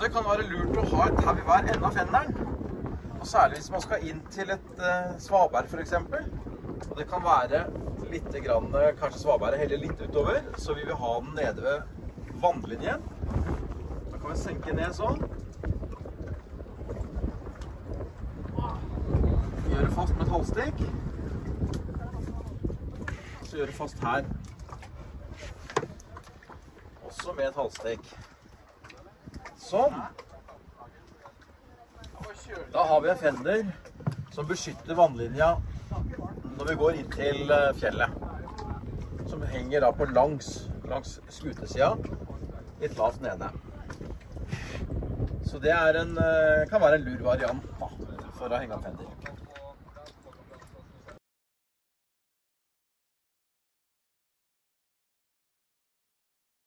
ofte kan det være lurt å ha et tau i hver ende av fenderen. Og særlig hvis man skal inn til et svaberg for eksempel. Og det kan være litt grann, kanskje svaberget heller litt utover, så vi vil ha den nede ved vannlinjen. Da kan vi senke ned sånn. Gjøre fast med et halvstikk. Så gjøre fast her. Også med et halvstikk. Sånn. Da har vi en fender som beskytter vannlinja når vi går inn til fjellet. Som henger da på langs skutesida, litt lavt nede. Så det er kan være en lur variant da, for å henge opp fender.